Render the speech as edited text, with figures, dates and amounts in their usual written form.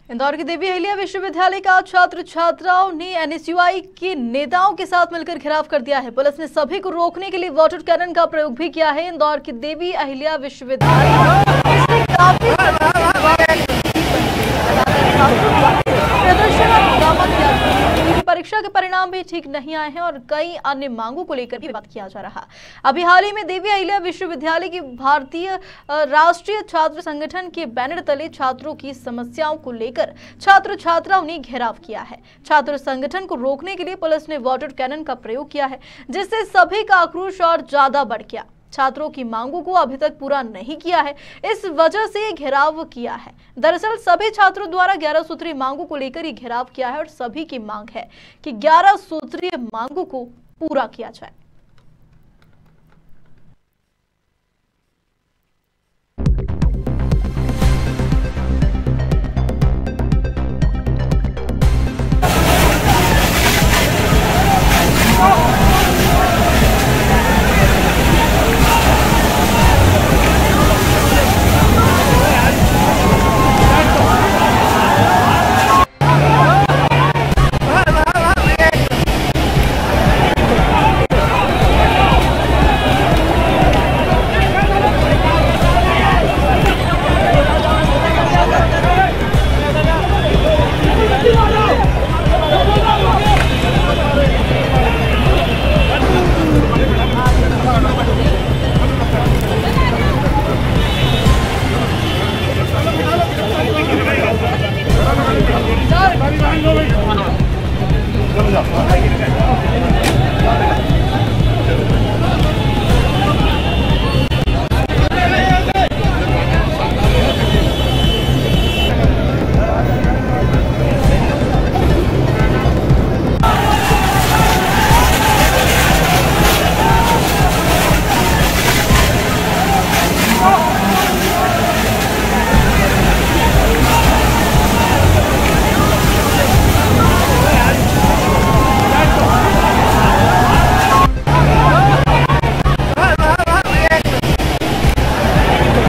इंदौर के देवी अहिल्या विश्वविद्यालय का छात्र छात्राओं ने एनएसयूआई के नेताओं के साथ मिलकर घेराव कर दिया है। पुलिस ने सभी को रोकने के लिए वाटर कैनन का प्रयोग भी किया है। इंदौर के देवी अहिल्या विश्वविद्यालय परीक्षा के परिणाम भी ठीक नहीं आए हैं और कई अन्य मांगों को लेकर भी बात किया जा रहा। अभी हाल ही में देवी अहिल्या विश्वविद्यालय की भारतीय राष्ट्रीय छात्र संगठन के बैनर तले छात्रों की समस्याओं को लेकर छात्र छात्राओं ने घेराव किया है। छात्र संगठन को रोकने के लिए पुलिस ने वाटर कैनन का प्रयोग किया है, जिससे सभी का आक्रोश और ज्यादा बढ़ गया। छात्रों की मांगों को अभी तक पूरा नहीं किया है, इस वजह से घेराव किया है। दरअसल सभी छात्रों द्वारा 11 सूत्रीय मांगों को लेकर ही घेराव किया है और सभी की मांग है कि 11 सूत्रीय मांगों को पूरा किया जाए।